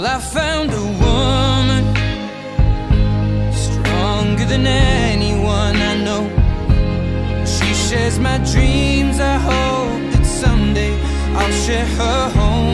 Well, I found a woman stronger than anyone I know. She shares my dreams. I hope that someday I'll share her home.